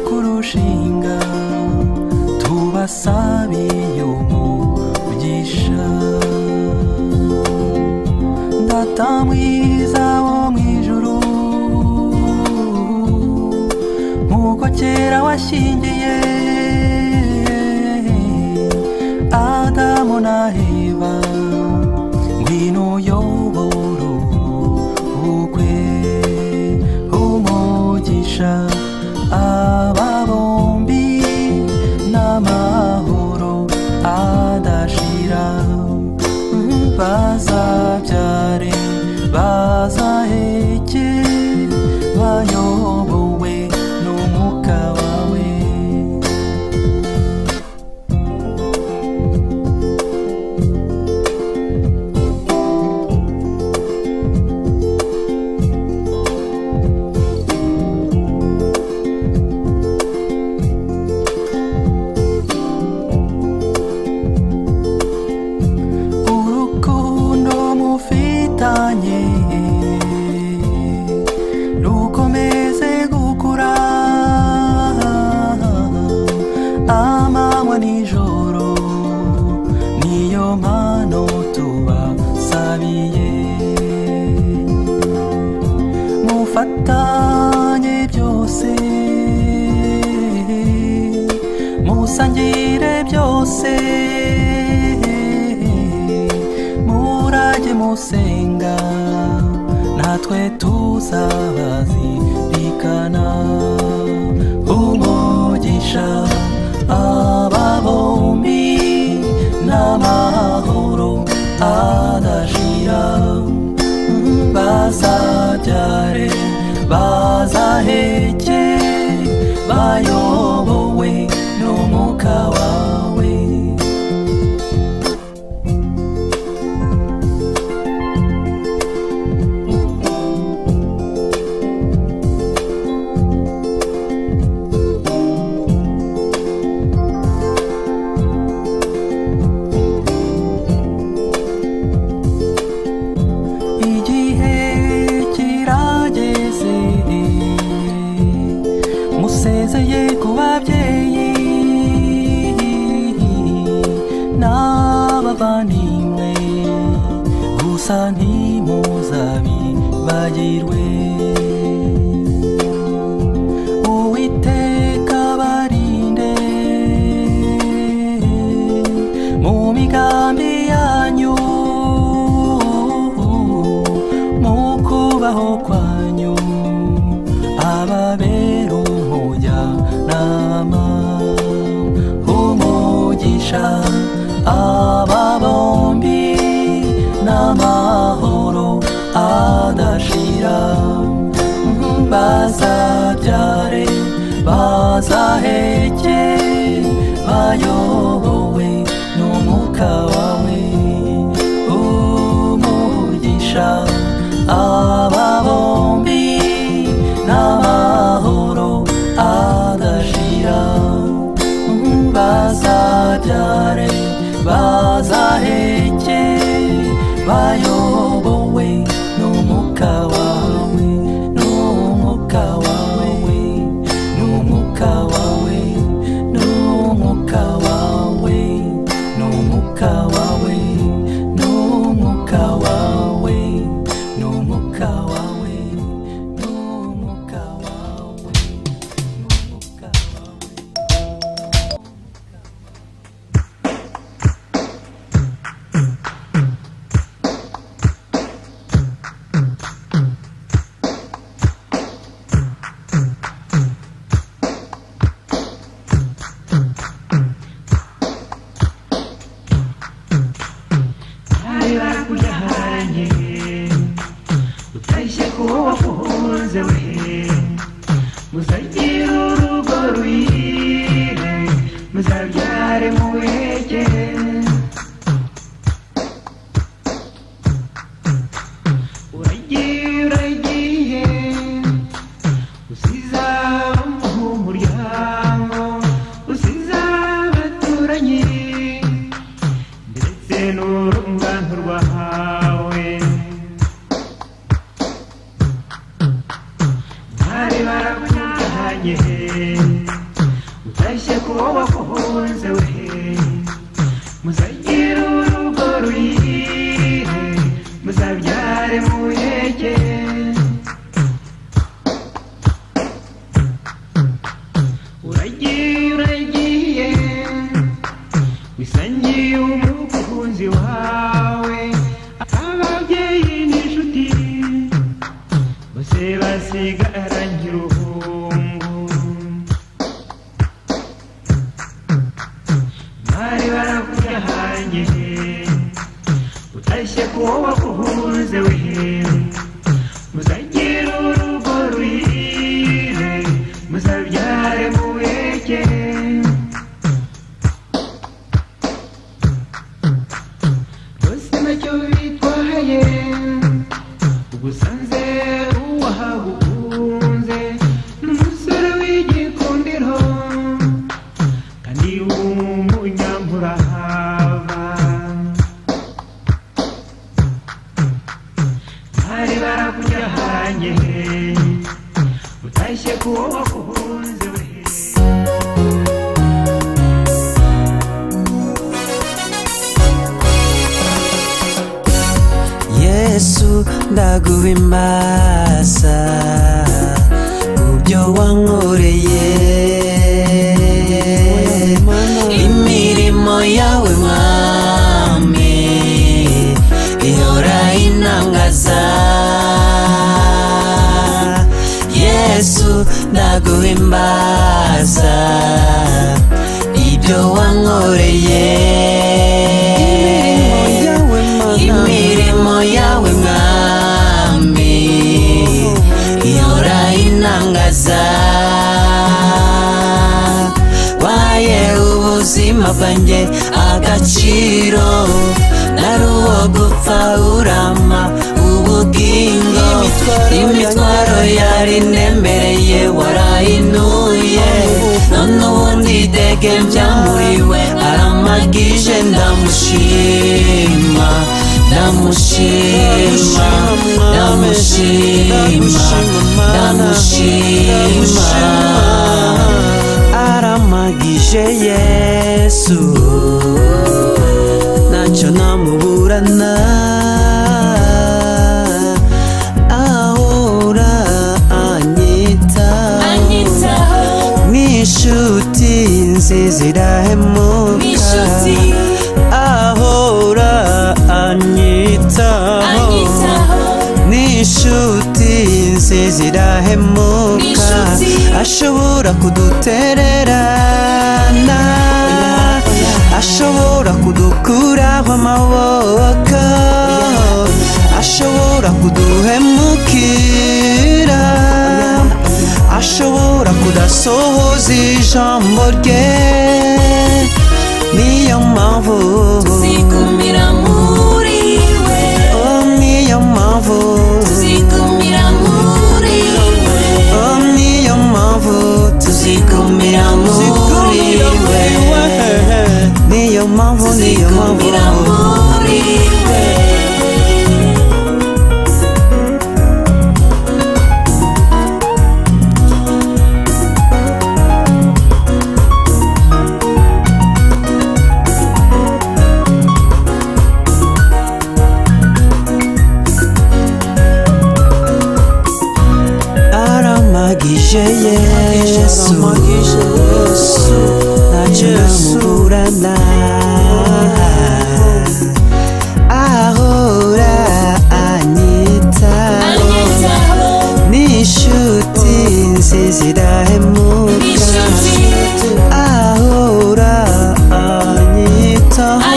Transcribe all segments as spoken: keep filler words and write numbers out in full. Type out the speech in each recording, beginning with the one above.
kurushinga tubasabiye umugisha. Data mwiza wo mwijuru, nkuko kera washyingiye Adamu na Eva, ngwino uyobore ubukwe, umugisha aba bombi n'amahoro adashira. Bazabyare bazaheke bayobowe n'umwuka wawe. Rukomeze gukura amanywa nijoro, niyo mpano tubasabiye. Mufatanye byose, musangire byose, murajye musenga natwe tuzabazirikana. Umugisha aba bombi n'amahoro adashira. Bazabyare bazaheke bayobowe n'umwuka wawe. Musezeye ku babyeyi n'abavandimwe, gusa ntimuzabibagirwe. Uwiteka barinde mu migambi yanyu, mu kubaho kwanyu ababera umujyanama. Umugisha aba bombi n'amahoro adashira. Bazabyare bazaheke bayobowe n'umwuka wawe. Umugisha aba bombi n'amahoro adashira. Bazabyare bazaheke bayobowe n'umwuka wawe, n'umwuka wawe, n'umwuka wawe, n'umwuka wawe, n'umwuka wawe, n'umwuka wawe, n'umwuka wawe, n'umwuka wawe, n'umwuka wawe. utashye kuwo wakunze we muzagira urugo ruhire muzabyare muheke uragiye uragiye wisangiye umukunzi wawe ababyeyi n'inshuti bose basigara nk'uruhungu bari barakujyanye utashye kuwo wakunze we muzagira urugo ruhire muzabyare muheke bose ntacyo bitwaye ugusanze uwahagukunze n'umusore w'igikundiro kandi w'umunyamurava bari barakujyanye utashye kuwo wakunze we Yesu ndaguhimbaza kubyo wankoreye imirimo yawe mwami ihora intangaza Yesu ndaguhimbaza ibyo wankoreye imirimo yawe mwami ihora intangaza waye ubuzima bwanjye agaciro nari uwo gupfa urama ubugingo imitwaro yari nembereye warayinuye none ubundi dege mbyamuriwe aramagije ndamushima ndamushima ndamushima ndamushima aramagije Yesu ntacyo namuburana ahora anyitaho n'inshuti nziza irahemuka ahora anyitaho n'inshuti nziza irahemuka ashobora kudutererana ashobora kudukuraho amaboko ashobora kuduhemukira ashobora kudasohoza ijambo rye niyo mpamvu tuzigumira muri we oh niyo mpamvu tuzigumira muri we oh niyo mpamvu tuzigumira muri we niyo mpamvu niyo mpamvu muri we aramagije Yesu ntacyo namuburana ahora anyitaho n'inshuti nziza irahemuka ahora anyitaho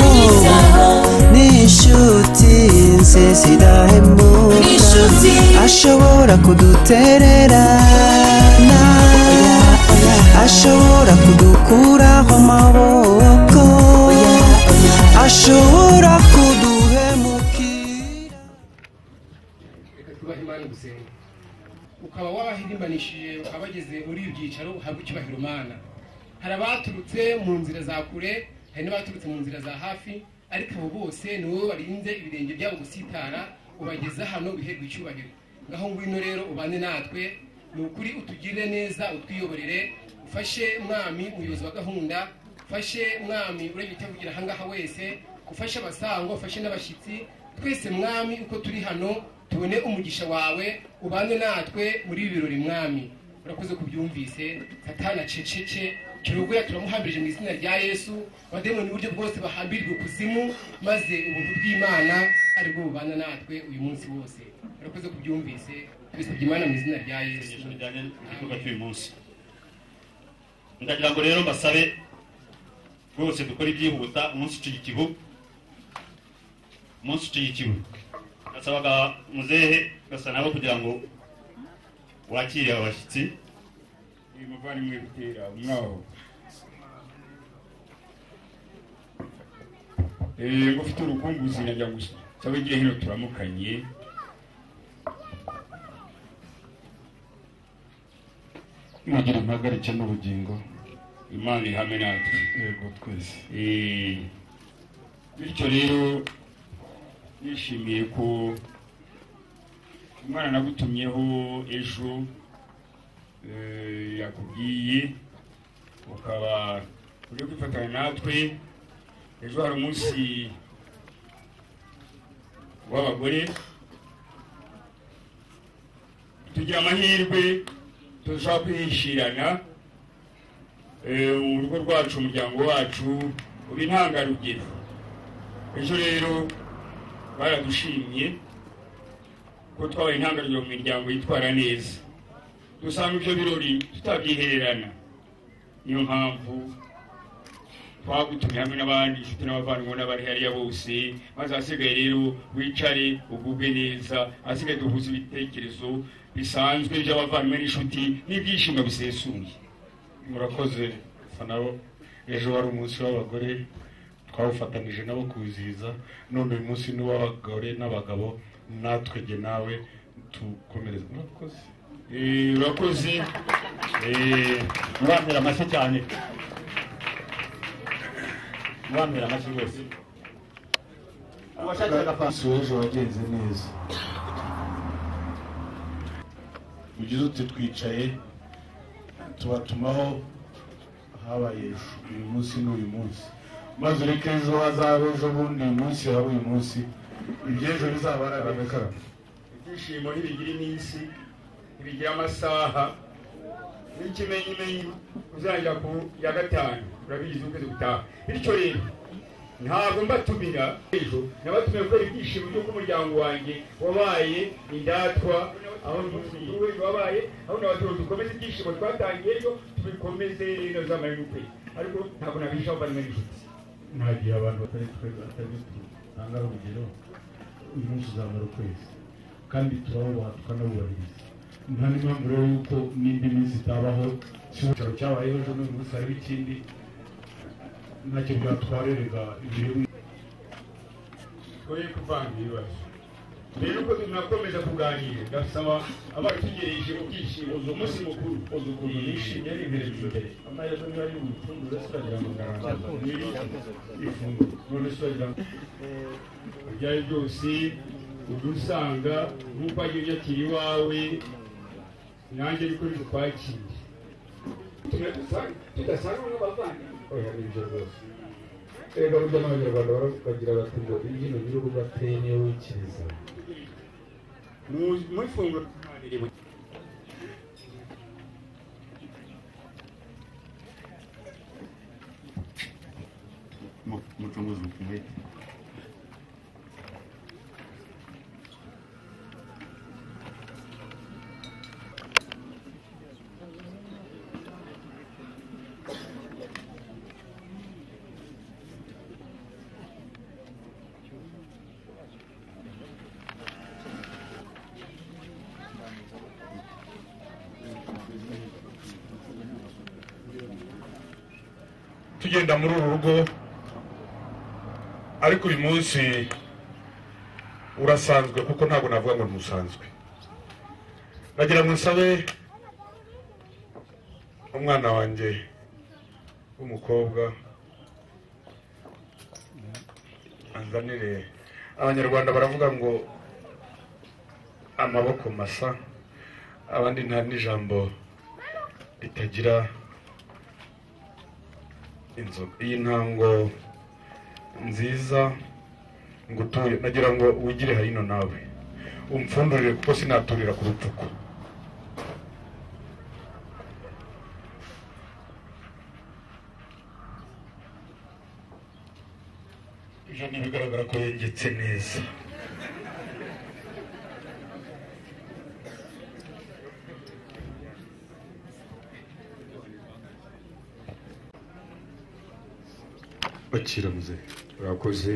n'inshuti nziza irahemuka ashobora kudutererana ashobora kudukuraho amaboko ashobora kuduhemukira reka twubahe Imana gusenga ukaba wabahirimanishije ukaba bageze muri ibi byicaro uhabwa icyubahiro Mana hari abaturutse mu nzira za kure hari n'abaturutse mu nzira za hafi ariko abo bose ni wowe warinze ibirenge byabo gusitara ubageza hano biherwa icyubahiro ngaho ngwino rero ubane natwe ni ukuri utugirire neza utwiyoborere ufashe mwami umuyobozi wa gahunda, ufashe mwami urebe itavugira ahangaha wese, ufashe abasango, ufashe n'abashyitsi, twese mwami uko turi hano tubone umugisha wawe ubane natwe muri ibi birori mwami. Urakoze kubyumvise. Satana cecece kirogoya turamuhambirije mu izina rya Yesu, bademoni uburyo bwose bahambirirwe kuzimu, maze ubuntu bw'Imana ari bwo bubana natwe uyu munsi wose. Urakoze kubyumvise, tubisabye Imana mu izina rya Yesu. Bijyanye n'igikorwa cy'uyu munsi, ndagira ngo rero mbasabe rwose dukore ibyihuta. Umunsi ucigikibu umunsi ucigikibu nasabaga muzehe gasa nabo kugira ngo wakire abashyitsi. uyu muvandimwe gutera umwaho eh ngo ufite urukumbuzi najya gusa sabe gihe hino turamukanye. mugira impagarike n'ubugingo, Imana ihame natwe yego twese. eh bityo rero nishimiye ko umwana nagutumyeho ejo eh yakubwiye ukaba uje kwifatanya natwe. Ejo hari umunsi w'abagore, tugira amahirwe tushaka kwishirana mu rugo rwacu, umuryango wacu uba intangarugero. Ejo rero baradushimye ko twabaye intangarugero mu miryango yitwara neza. Dusanga ibyo birori tutabyihererana, niyo mpamvu twagutumye hamwe n'abandi inshuti n'abavandimwe n'abari hariya bose, maze hasigaye rero wicare ugubwe neza, hasigaye duhuze ibitekerezo bisanzwe by'abavandimwe n'inshuti n'ibyishimo bisesuye. Murakoze sanabo. Ejo wari umunsi w'abagore, twawufatanije nabo kuwizihiza, none uyu munsi ni w'abagore n'abagabo, natwe jye nawe tukomereza. Murakoze. Eh urakoze. Eh murambira amashyi cyane, murambira amashyi rwose. Abashakira Umunsi w'ejo wagenze neza, ugize uti twicaye tubatumaho, habaye uyu munsi n'uyu munsi, maze ureke ejo hazabe ejo bundi, uyu munsi haba uyu munsi, iby'ejo bizaba ari ababekara. Ibyishimo ntibigira iminsi, ntibigira amasaha, n'ikimenyimenyi uzajya ku ya gatanu urabizi ukwezi gutaha. Bityo rero ntabwo mbatumira ejo, nabatumiye gukora ibyishimo by'uko umuryango wanjye wabaye indatwa, aho n'umuntu wabaye, aho n'abaturage dukomeze ibyishimo twatangiye ejo tubikomeze no zamara n'ukwezi. Ariko ntabwo nabishaho bari n'inshuti. Ntagiye abantu batari tweza atari tutanga urugero, uyu munsi uzamara ukwezi kandi turabubaha tukanabubahiriza. Nta n'impamvu rero yuko n'indi minsi itabaho, icyicaro cyabayeho ejo n'uyu munsi hariho ikindi, ntacyo bwatwarerega ibiri. Twoye kuvanga ibibazo rero uko tunakomeza kuganira, ndasaba abatugereje mu byishimo umunsi mukuru ukuntu nishimye ari imbere imbere, amahirwe niba ari ubufunguro siragira ngo ifunguro none siragira ngo byari byose udusanga nk'uko agiye yakira iwawe, nanjye ariko ntikwakire tudasanga n'abavandimwe. oya nibyo rwose. Erega burya n'abanyarwanda baravugira bati ngo imbyino nyir'urugo ateye niyo wikiriza. mu ifunguro mucunguzi ukumwe. Tugenda muri uru rugo, ariko uyu munsi urasanzwe kuko ntabwo navuga ngo ntusanzwe. Nagira ngo nsabe umwana wanjye w'umukobwa anzanire. Abanyarwanda baravuga ngo amaboko masa, abandi nta n'ijambo ritagira inzoga. Iyi ntango nziza ngutuye nagira ngo wigire hino nawe umfundurire kuko sinaturira ku rupfuko. Ije bigaragara ko yengetse neza. Bakira muze. Urakoze.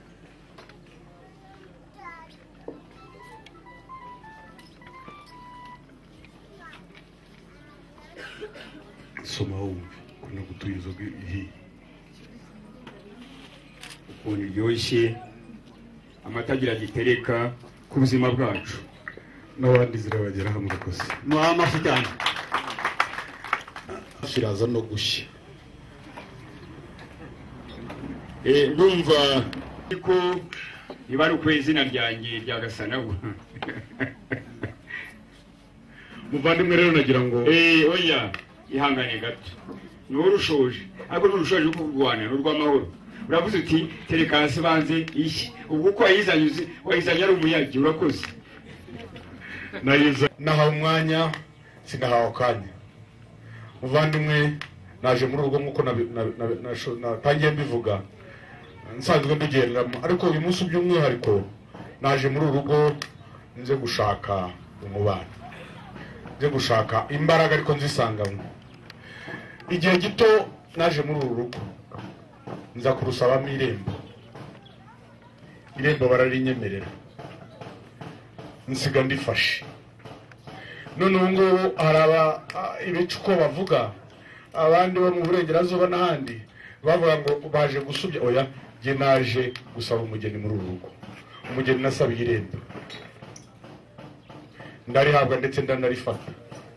Soma wumve kuna gutuye inzoga iyi. Ukuntu iryoshye amatagira gitereka ku buzima bwacu n'abandi zirabagera hamwe rwose. Muhama cyane. Shiraza no gushya. Eh ndumva ko ibari kwezina ryanjye rya Gasanago. Muvandimwe rero nagira ngo eh oya ihangane gato. Nurushoje ariko nurushoje kurwana n'urw'amahoro. Uravuze uti tereka hasi banze iki ubwo ko yizanyuze wayizanya ari umuyagi urakoze. Nayiza nahawe umwanya sinahawe kanya. Muvandimwe naje muri urugo nkuko natangiye mbivuga nsanzwe mbigenderamo ariko uyu munsi by'umwihariko naje muri urugo nze gushaka umubano nze gushaka imbaraga ariko nzisangamo. Igihe gito naje muri uru rugo nza kurusabamo irembo. Irembo bararinyemerera nsiga ndifashe. None ubu ngubu haraba ibicu uko bavuga abandi bo mu burengerazuba n'ahandi bavuga ngo baje gusubya. Oya jye naje gusaba umugeni muri uru rugo. Umugeni nasabiye irembo ndarihabwa ndetse ndanarifata.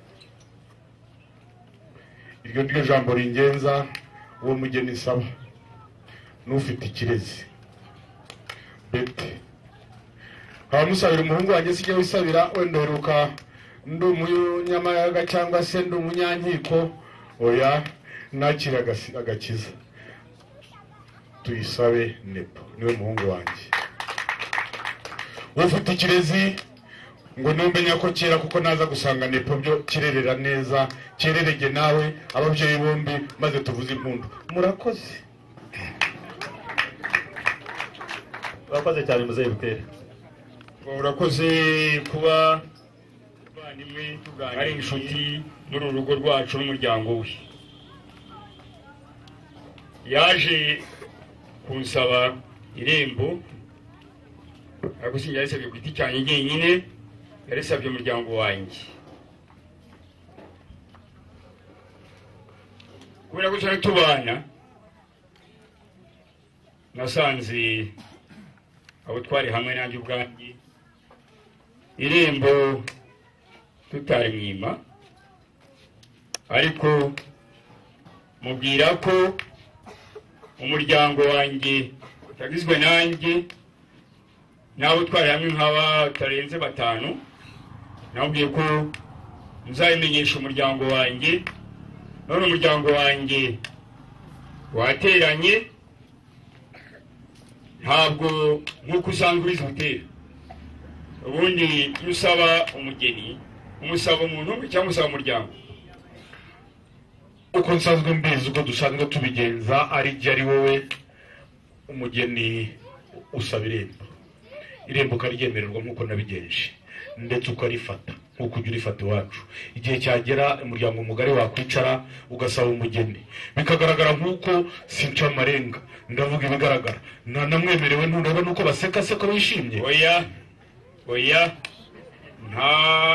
Iryo niryo jambo ringenza uwo mugeni nsaba n'ufite ikirezi bete. Haba musabira umuhungu wanjye sijya wisabira wenda heruka ndi umunyamayaga cyangwa se ndi umunyankiko. Oya nakira agakiza tuyisabe Nepo niwe muhungu wanjye. Ufite ikirezi ngo numenya ko kera kuko naza gusanga Nepo byo kirerera neza kererege nawe ababyeyi bombi maze tuvuze impundu. Murakoze. Urakoze cyane muzeyi Bukere. Urakoze kuba bandimwe tuganira ari inshuti muri urugo rwacu n'umuryango we. Yaje kunsaba irembo ariko sinjye ku giti cyane nyine yaresabye umuryango wanjye. Kubera ko cyane tubana nasanze abo twari hamwe nanjye ubwanjye irembo tutarimwima ariko mubwira ko umuryango wanjye utagizwe nanjye nabo twari hamwe nk'aba tarenze batanu. Nabwiye ko nzayimenyesha umuryango wanjye. None umuryango wanjye wateranye ntabwo nk'uko usanzwe ubizi gutera. Ubundi usaba umugeni umusaba umuntu cyangwa usaba umuryango. Uko nsanzwe mbizi uko dusanzwe tubigenza ari jye ari wowe umugeni usaba irembo. Irembo karyemererwa nk'uko nabigenje ndetse ukarifata nk'uko ujya urifata iwacu. Igihe cyagera umuryango mugari wakwicara ugasaba umugeni bikagaragara nk'uko sinca amarenga ndavuga ibigaragara namwemerewe ntureba nuko baseka seko bishimye. Oya oya nta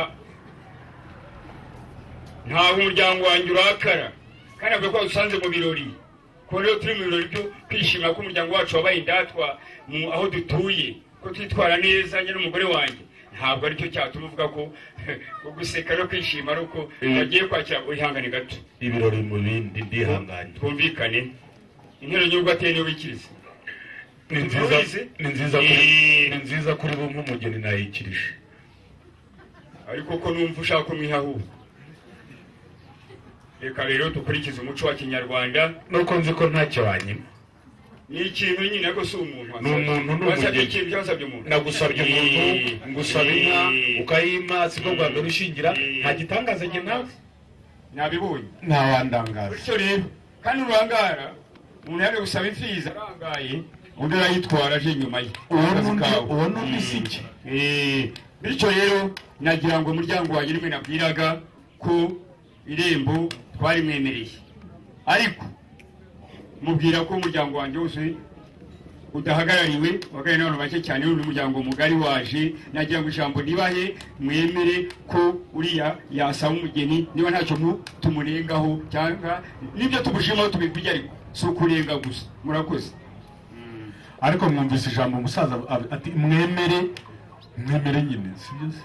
nta umuryango wanjye urakara kandi avuga ko usanze mu birori ko rero turi mu birori byo kwishima ko umuryango wacu wabaye indatwa aho dutuye ko twitwara neza nyine umugore wanjye. Ntabwo ari cyo cyatuma uvuga ko guseka no kwishima ari uko bagiye kwakira. Ihangane gato ibirori mu bindi ndihanganye twumvikane. Intero nyubwo ateye niyo bikiriza ni nziza ni nziza kuri ni nziza kuri bo nk'umugeni nayikirije ariko ko numva ushaka kumwihaho reka rero dukurikize umuco wa kinyarwanda nuko nzi ko ntacyo wanyima ni ikintu nyine ariko si umuntu ni umuntu ni wasabye umugeni ikintu cyasabye umuntu nagusabye umuntu ngusaba inka ukayima siko bwa mbere ushingira nta gitangaza njye nawe nabibonye ntawandangaza bityo rero kandi urangara umuntu yaje gusaba imfizi arangaye undi arayitwara aje inyuma ye uwo n'undi si iki bityo rero nagira ngo umuryango wanjye rimwe nabwiraga ko irembo twari mwemereye ariko mubwira ko umuryango wanjye wose udahagarariwe wagarariwe n'abantu bake cyane n'undi muryango mugari waje nagira ngo ijambo nibahe mwemere ko uriya yasaba umugeni niba ntacyo tumurengaho cyangwa n'ibyo tubushimaho tubibijya ariko si ukurenga gusa murakoze ariko mwumvise ijambo umusaza ati mwemere mwemere nyine sibyo se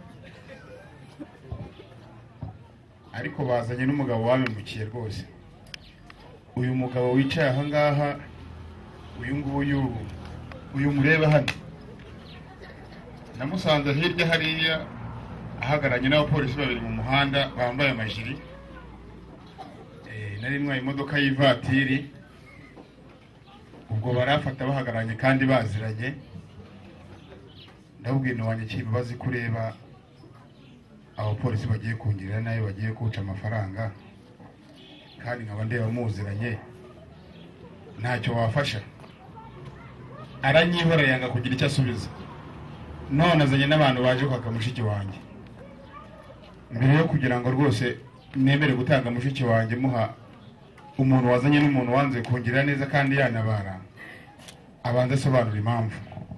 ariko bazanye n'umugabo wabimukiye rwose uyu mugabo wicaye aha ngaha uyu nguyu uyu mureba hano namusanze hirya hariya ahagararanye n'abapolisi babiri mu muhanda bambaye amajiri nari ntwaye imodoka y'ivatiri ubwo barafata bahagararanye kandi baziranye ndabwira wanjye kibabazi kureba abapolisi bagiye kungirira nayo bagiye kuca amafaranga kandi nkaba ndeba muziranye ntacyo wafasha aranyihora yanga kugira icyo asubiza none azanye n'abantu baje kwaka mushiki wanjye mbere yo kugira ngo rwose nemere gutanga mushiki wanjye muha umuntu wazanye n'umuntu wanze kungirira neza kandi yanabara abanza asobanura impamvu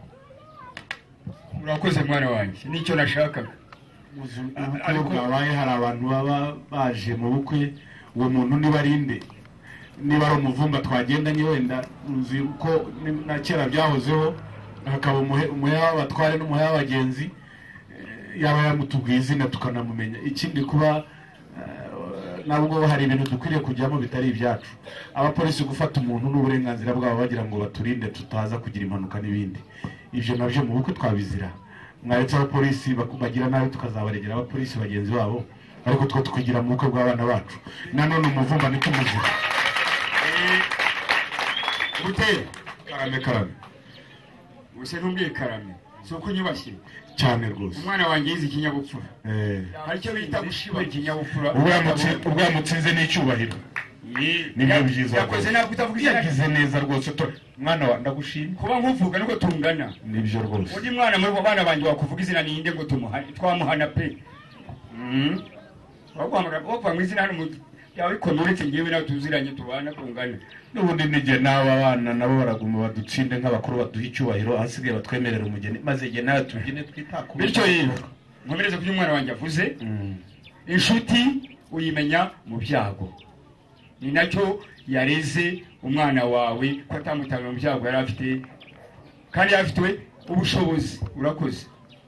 urakoze mwana wanjye nicyo nashakaga ariko habaye hari abantu baba baje mu bukwe uwo muntu niba arinde niba ari umuvumba twagendanye wenda uzi ko na kera byahozeho hakaba umuhe w'abatware n'umuhe w'abagenzi yaba yamutubwiye izina tukanamumenya ikindi kuba nabwo hari ibintu dukwiriye kujyamo bitari ibyacu abapolisi gufata umuntu n'uburenganzira bwabo bagira ngo baturinde tutaza kugira impanuka n'ibindi ibyo nabyo mu bukwe twabizira mwaretse abapolisi bagira nabi tukazabaregera abapolisi bagenzi babo ariko two twigira mu bukwe bw'abana bacu nanone umuvumba ntitumuzira gutera karame karame gusa ntumbwiye karame si uko unyubashye cyane rwose umwana wanjye yize ikinyabupfura hari icyo bita gushiba ikinyabupfura ubwo yamutsinze n'icyubahiro nibyo byiza yakoze ntabwo utavuga izina yagize neza rwose mwana wa ndagushimye kuba nkuvuga nuko tungana nibyo rwose undi mwana muri abo bana banjye wakuvuga izina ninde ngo tumuhane twamuhana pe wakuvuga mu izina hano yawe ikona uretse ngewe nawe tuziranye tubana tungana n'ubundi n'igihe n'abo abana nabo baraguma badutsinde nk'abakuru baduha icyubahiro ahasigaye batwemerera umugeni maze igihe nawe tubyine twitaka bityo rero nkomereze ku byo umwana wanjye avuze inshuti uyimenya mu byago ni nacyo yareze umwana wawe ko atamutanga mu byago yari afite kandi yari afite ubushobozi urakoze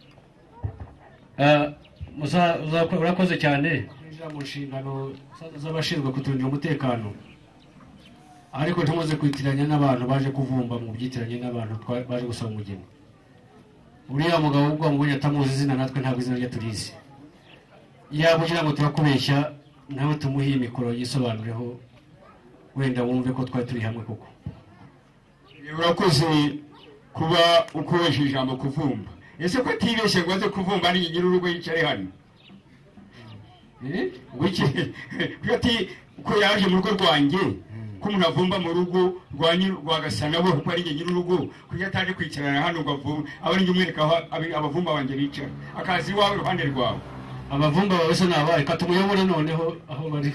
urakoze cyane mu nshingano z'abashinzwe kuturindira umutekano ariko ntimuze kwitiranya n'abantu baje kuvumba mu byitiranye n'abantu baje gusaba umugeni uriya mugabo ubwo mubonye atamuzi izina natwe ntabwo izina rye turizi yaba ugira ngo turakubeshya nawe tumuhe imikoro yisobanureho wenda wumve ko twari turi hamwe koko urakoze kuba ukoresha ijambo kuvumba ese ko atibeshye ngo aze kuvumba ari nyir'urugo yicare hano ko yaje mu rugo rwanjye ko umuntu avumba mu rugo rwa gasana we kuko ari njye nyir'urugo kuko ataje kwicarana hano ngo avumba aba ari njye umwereka aho abavumba banjye bicara akazi iwawe iruhande rwawe abavumba bawe se nabaye katumuyobore noneho aho bari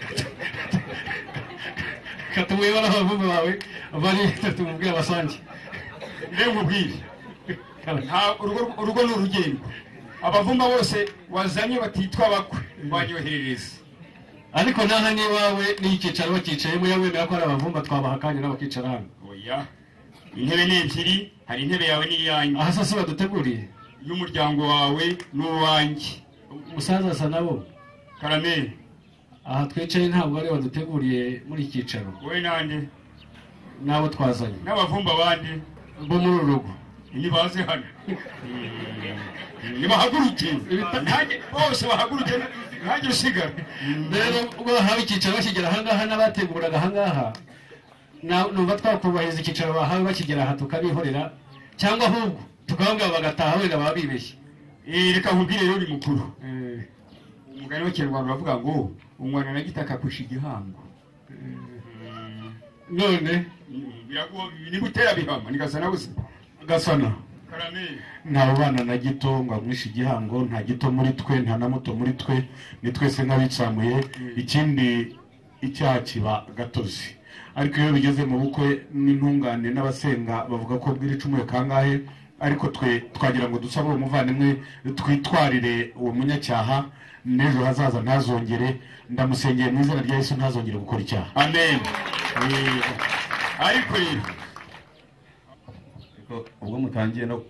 katumuyobore aho abavumba bawe bari tumubwire abasange rero nkubwire urugo ni urugendo abavumba bose wazanye batitwa bakwe banyoherereza ariko naha n'iwawe n'icyicaro bakicayemo yawemera ko ari abavumba twabaha akanya nabo bakicara hano oya intebe ni ebyiri hari intebe yawe n'iyanjye aha sasa baduteguriye y'umuryango wawe n'uwanjye umusaza asa nabo karameri aha twicaye ntabwo ari baduteguriye muri iki cyicaro wowe nande nabo twazanye n'abavumba bandi bo muri uru rugo nibaze hano nibahaguruke bose bahaguruke ntajye usigara. rero ubwo bahawe icyicaro bakigera ahangaha n'abateguraga ahangaha numva twakubahiriza icyicaro bahawe bakigera aha tukabihorera cyangwa ahubwo tukababwira bagataha wenda baba bibeshye. reka nkubwire rero uri mukuru, umugani w'ikinyarwanda bavuga ngo umwana na gitaka akusha igihango. none niba utera bihama nigasana gusa gasana nta bana na gito ngo amwishe igihango, nta gito muri twe nta na muto muri twe, ni twese nk'abitsamuye. ikindi icyaha kiba gatozi, ariko iyo bigeze mu bukwe n'intungane n'abasenga bavuga ko bwira icumuye kangahe, ariko twe twagira ngo dusabe uwo muvandimwe twitwarire uwo munyacyaha n'ejo hazaza ntazongere. ndamusengeye mu izina rya Yesu ntazongere gukora icyaha, amen. ariko rero ubwo mutangiye no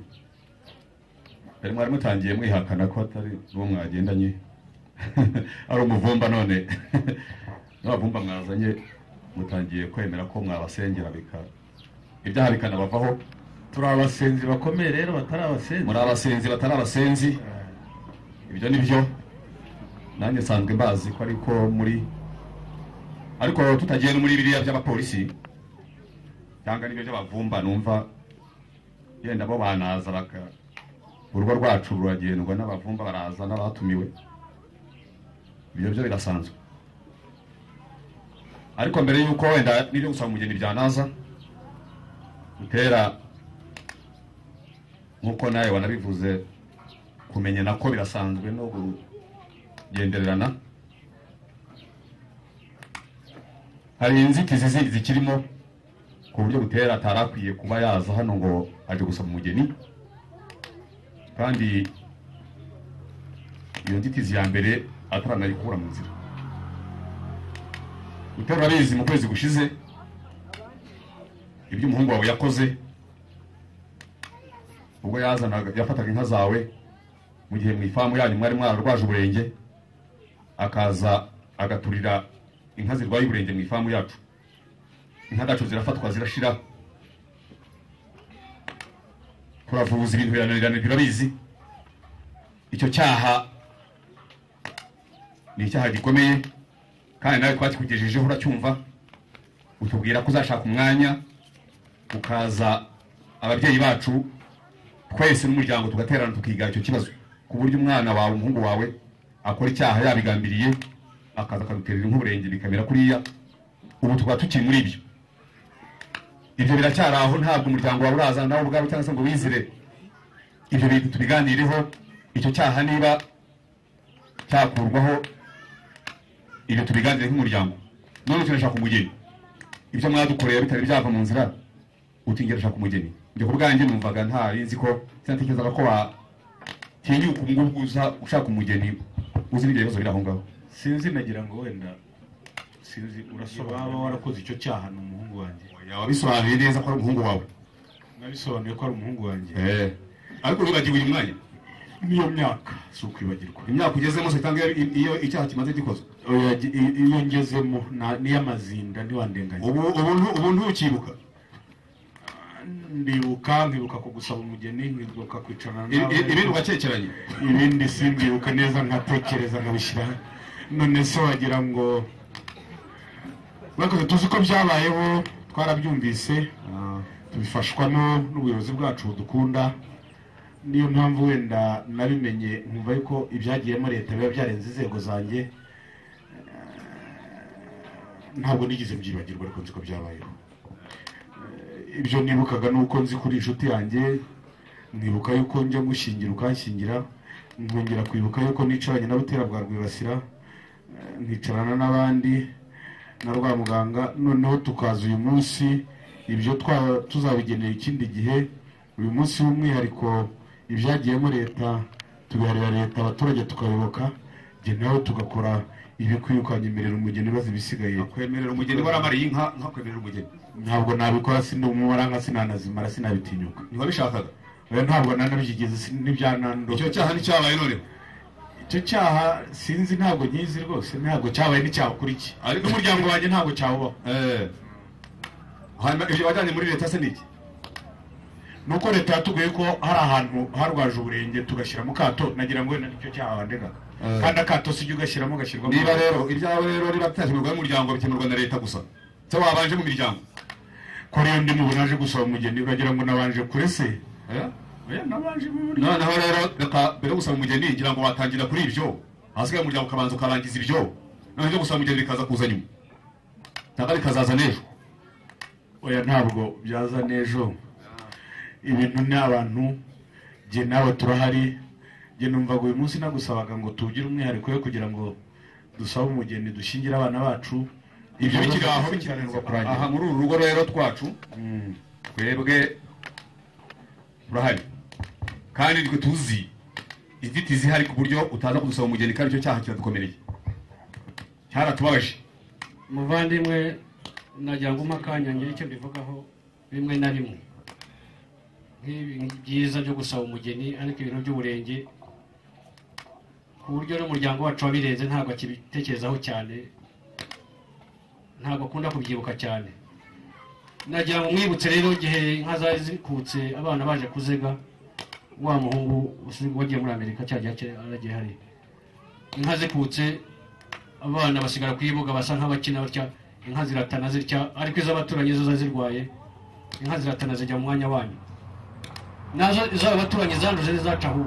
bari mwari mutangiye mwihakana ko atari uwo mwagendanye ari umuvumba, none n'abavumba mwazanye mutangiye kwemera ko mwabasengera bika ibyaha bikanabavaho. turi abasenzi bakomeye rero batari abasenzi. muri abasenzi batari abasenzi, ibyo nibyo nanjye nsanzwe mbazi ko ariko muri ariko tutagiye no muri biriya by'abapolisi cyangwa n'ibyo by'abavumba, numva yenda bo banaza baka urugo rwacu ruragendwa n'abavumba, baraza n'abatumiwe, ibyo byo birasanzwe. ariko mbere y'uko wenda n'ibyo gusaba umugeni byanaza utera nk'uko nawe wanabivuze kumenyana ko birasanzwe no kugendererana. hari inzitizi zindi zikirimo ku buryo butera atarakwiye kuba yaza hano ngo aje gusaba umugeni, kandi iyo nzitizi ya mbere ataranayikura mu nzira. utera urabizi mu kwezi gushize ibyo umuhungu wawe yakoze ubwo yazanaga yafataga inka zawe mu gihe mu ifamu yanyu mwari mwararwaje uburenge, akaza agaturira inka zirwaye uburenge mu ifamu yacu. inka zacu zirafatwa zirashira, turavuza ibintu birananirana, birabizi. icyo cyaha ni icyaha gikomeye, kandi nawe twakikugejejeho uracyumva. utubwira ko uzashaka umwanya ukaza ababyeyi bacu twese n'umuryango tugaterana tukiga icyo kibazo, ku buryo umwana wawe umuhungu wawe akora icyaha yabigambiriye akaza akaduterera nk'uburenge bikamera kuriya. ubu tukaba tukiri muri ibyo ibyo biracyari aho, ntabwo umuryango wawe uraza nawe ubwawe cyangwa se ngo wizire. ibyo bintu tubiganireho, icyo cyaha niba cyakurwaho ibyo tubiganire nk'umuryango. none turashaka umugeni, ibyo mwadukoreye bitari byava mu nzira, utingira shaka umugeni. njye ku bwanjye numvaga ntari nzi ko sinatekerezaga ko batinyuka ubu ngubu uza ushaka umugeni uzi n'ibyo bibazo biri aho ngaho. sinzi nagira ngo wenda sinzi urasobanura waba warakoze icyo cyaha ni umuhungu wanjye. wabisobanuye neza ko ari umuhungu wawe. nabisobanuye ko ari umuhungu wanjye. eh ariko nugagiwe uyu mwanya niyo myaka si ukwibagirwa. imyaka ugezemo se cyangwa iyo icyaha kimaze gikozwe? iyo ngezemo n'iy'amazinda ntiwandenganya. ubu ubu ntukibuka? ndibuka nkibuka ko gusaba umugeni, nkibuka kwicarana nawe. ibindi ugakekeranye? ibindi simbibuka neza, nkatekereza nkabishyira. none se wagira ngo bakoze tuzi ko byabayeho, twarabyumvise, tubifashwamo n'ubuyobozi bwacu budukunda. niyo mpamvu wenda nabimenye nkumva yuko ibyagiyemo leta biba byarenze inzego zanjye. ntabwo nigeze mbyibagirwa, ariko nzi ko byabayeho. ibyo nibukaga nuko nzi kuri inshuti yanjye, nkibuka yuko njya gushingira ukanshingira, nkongera kwibuka yuko nicaranye na Butera bwa Rwibasira, nkicarana n'abandi na Rwamuganga. noneho tukaza uyu munsi ibyo tuzabigenera ikindi gihe. uyu munsi w'umwihariko ibyagiyemo leta tubiharira leta, abaturage tukayoboka, njye nawe tugakora ibikwiye, ukanyemerera umugeni bazi ibisigaye. kwemerera umugeni waramariye inka nkakwemerera umugeni? ntabwo nabikora, sinumubara nka sinanazimara, sinabitinyuka. ntiwabishakaga? oya ntabwo nanabigeze, n'ibyanando. icyo cyaha nicyabaye none? icyo cyaha sinzi, ntabwo nyizi rwose. ntabwo cyabaye n'icyaha kuri iki, ariko umuryango wanjye ntabwo cyawubaho. eh hanyuma ibyo wajyanye muri leta se niki? nuko leta yatubwiye ko hari ahantu harwaje uburenge tugashyira mu kato nagira ngo wenda nicyo cyahandegaga kandi akato sijya ugashyiramo ugashyirwamo. Niba rero ibyawe rero riba byakemurwa n'umuryango bikemurwa na leta gusa se wabanje mu miryango ko rero ndi mu naje gusaba umugeni uragira ngo nabanje kurese oya nabanje mu buryo noneho rero reka mbere gusaba umugeni ngira ngo watangira kuri ibyo hasigaye umuryango ukabanza ukarangiza ibyo noneho byo gusaba umugeni bikaza kuza nyuma ntabwo bikazaza n'ejo. oya ntabwo byaza n'ejo ibintu ni abantu jye nawe turahari jye numvaga uyu munsi nagusabaga ngo tugire umwihariko yo kugira ngo dusabe umugeni dushyingire abana bacu ibyo bikiri aho bikiranirwa kurangira aha muri uru rugo rero twacu twebwe turahari kandi nitwe tuzi inzitizi zihari ku buryo utaza kudusaba umugeni kandi icyo cyaha kiradukomereye cyaratubabaje. muvandimwe nagira ngo umpe akanya ngire icyo mbivugaho bimwe na bimwe nk'ibi byiza byo gusaba umugeni ariko ibintu by'uburenge ku buryo n'umuryango wacu wabirenze ntabwo akibitekerezaho cyane ntabwo akunda kubyibuka cyane. nagira ngo mwibutse rero igihe inka zari zikutse abana baje kuzega wa muhungu wagiye muri Amerika cya gihe aragiye hari inka zikutse abana basigara kwibuga basa nk'abakina batya inka ziratana zitya ariko iz'abaturanyi zo zirwaye inka ziratana zijya mu mwanya wanyu nazo iz'abaturanyi zanduje zizacaho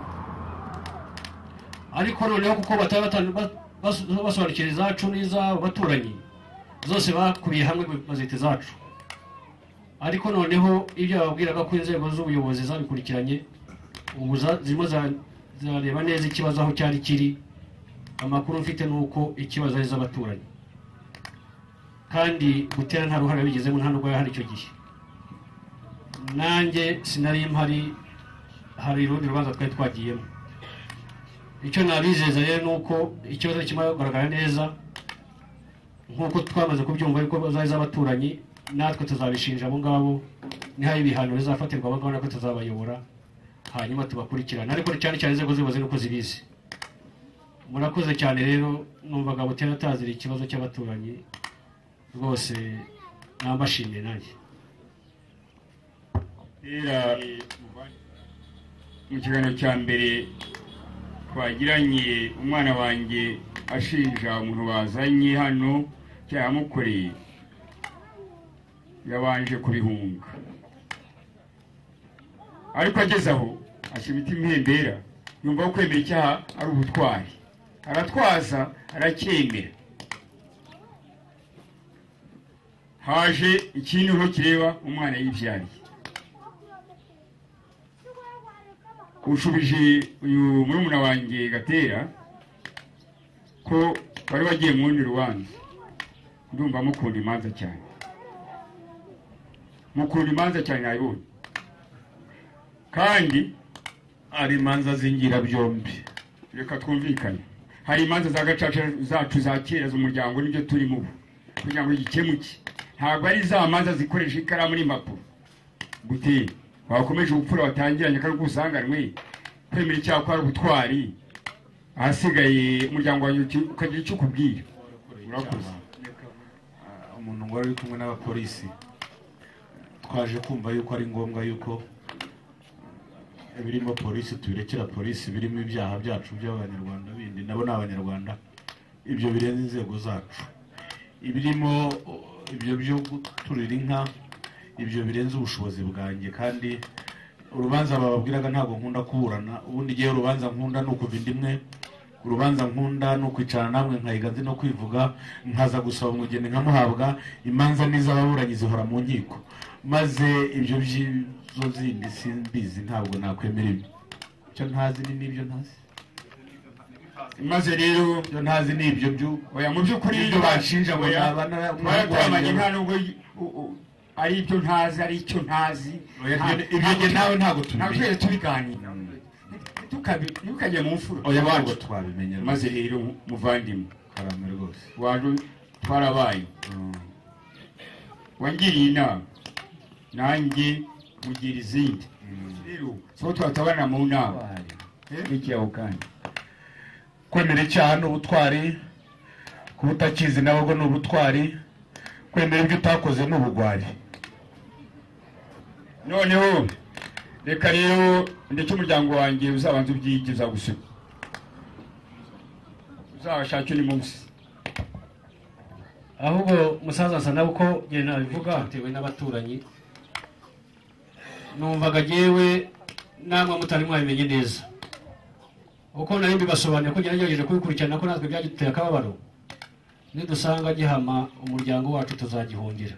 ariko noneho kuko batari basobanukira izacu n'iz'abo baturanyi zose bakubiye hamwe bazita izacu ariko noneho ibyo bababwiraga ko inzego z'ubuyobozi zabikurikiranye ubu zirimo zirareba neza ikibazo aho cyari kiri. amakuru mfite ni uko ikibazo ari iz'abaturanyi kandi gutera nta ruhare bigezemo nta nubwo yahari icyo gihe. nanjye sinari mpari hari urundi rubanza twari twagiyemo. icyo nabizeza rero ni uko ikibazo kimara kugaragara neza nk'uko twamaze kubyumva ariko zari iz'abaturanyi natwe tuzabishinja abo ngabo nihaye ibihano bizafatirwa abo ngabo nako tuzabayobora hanyuma tubakurikirana ariko cyane cyane inzego z'ubuyobozi nuko zibizi. murakoze cyane rero numvaga butera atazira ikibazo cy'abaturanyi rwose nambashimiye nanjye. Era mu kiganiro cya mbere twagiranye umwana wanjye ashinja umuntu bazanye hano cyamukoreye yabanje kubihunga ariko ageze aho ashyira imitima ihembera yumva ko kwemera icyaha ari ubutwari aratwaza aracyemera. haje ikintu nto kireba umwana yibyariye ushubije uyu murumuna wanjye Gatera ko bari bagiye mu rundi rubanza ndumva mukunda imanza cyane mukunda imanza cyane nayibonye kandi ari imanza zingira byombi. reka twumvikane hari imanza za gacaca zacu za kera z'umuryango n'ibyo turimo ubu kugira ngo gikemuke ntabwo ari za manza zikoresha ikaramu n'impapuro gute wakomeje gupfura watangiranye kandi gusanganwe kwemera icyaha ko ari ubutwari ahasigaye umuryango wanyu ukagira icyo ukubwira. urakoze. umuntu ngo ari kumwe n'abapolisi twaje kumva yuko ari ngombwa yuko birimo polisi tubirekera polisi birimo ibyaha byacu by'abanyarwanda bindi nabo ni abanyarwanda ibyo birenze inzego zacu ibirimo ibyo byo guturira inka ibyo birenze ubushobozi bwanjye kandi urubanza bababwiraga ntabwo nkunda kuburana ubundi igihe urubanza nkunda ni ukuva indimwe urubanza nkunda ni ukwicara namwe nkayiga nzi no kwivuga nkaza gusaba umugeni nkamuhabwa imanza n'iz'ababuranyi zihora mu nkiko maze ibyo byizo zindi simbizi ntabwo nakwemera ibyo icyo ntazi ni n'ibyo ntazi maze rero ibyo ntazi ni ibyo byo oya mu by'ukuri ibyo banshinja ngo twaratamanye nta nubwo ari ibyo ntazi ari icyo ntazi ibyo nawe ntabwo tubimenye tubiganira ntukajye mu mfura oya ntabwo twabimenya maze rero muvandimwe karame rwose waje twarabaye wangiriye inama nanjye mugira izindi rero so twatabana mu nama n'ikiyaho kandi kwemera icyaha ni ubutwari kuba utakizi nabwo ni ubutwari kwemera ibyo utakoze ni ubugwari noneho reka rero ndetse umuryango wanjye uzabanza ubyige uzagusiga uzabashake uyu munsi ahubwo musaza asa nawe uko njye nabivuga bitewe n'abaturanyi numvaga jyewe namwe mutari mwabimenye neza uko nari mbibasobanuriye ko ngerageje kubikurikirana ko natwe byagiteye akababaro nidusanga gihama umuryango wacu tuzagihungira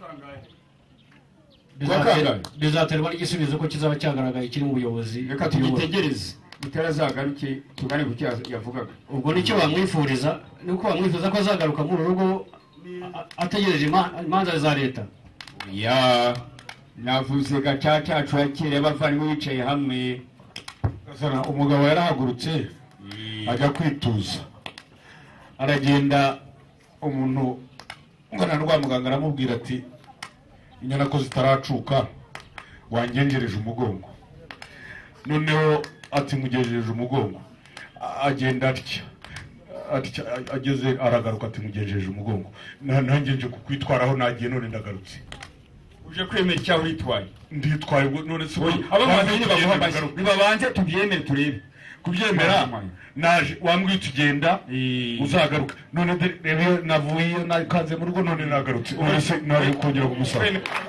bizaterwa n'igisubizo ko kizaba cyagaragaye kiri mu buyobozi. Reka tugitegereze bitarazagaruke tugane ku cyo yavugaga. Ubwo nicyo bamwifuriza nuko bamwifuza ko azagaruka mu rugo ategereje imanza za leta. Ya navuze gacaca yacu yakire bavanywe bicaye hamwe. Gasana umugabo yarahagurutse ajya kwituza aragenda umuntu ngana rwa muganga aramubwira ati inyana ko zitaracuka wangenjereje umugongo noneho ati mugejeje umugongo agenda atya atya ageze aragaruka ati mugejeje umugongo nanjye nje kukwitwaraho nagiye none ndagarutse uje kwemera icyaho witwaye nditwaye none se abamaze baguha nibabanze tubyemere turebe kubyemera naje wambwiye tugenda uzagaruka none rebe navuye nakaze mu rugo none nagarutse none se naje kongera kugusaba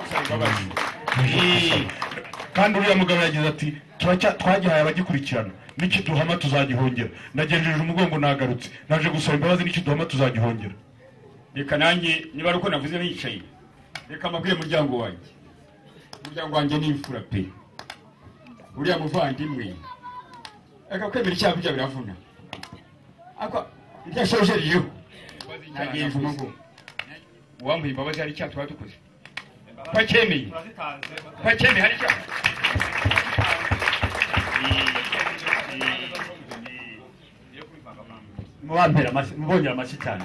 kandi uriya mugabo yagize ati twagihaye abagikurikirana n'iki duhama tuzagihongera nagenjeje umugongo nagarutse naje gusaba imbabazi n'iki duhama tuzagihongera. Reka nanjye niba ari uko navuze nicaye reka amabwire umuryango wanjye umuryango wanjye ni imfura pe uriya muvandimwe reka kwemera icyaha bijya biravuna ako ibyo ashojereyeho nagenje umugongo uwambuye imbabazi hari icyaha twaba dukoze pakemeye pakemeye hari icyaha mubampera amashyi mubongera amashyi cyane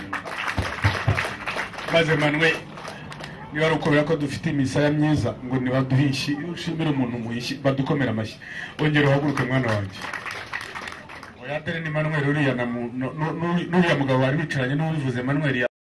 maze Manuel niba ari ukubera ko dufite imisaya myiza ngo nibaduhishi ushimire umuntu muhishi badukomera amashyi ongera uhaguruke mwana wanjye oya dore ni Manuel uriya na n'uriya mugabo bari bicaranye n'ubivuze Manuel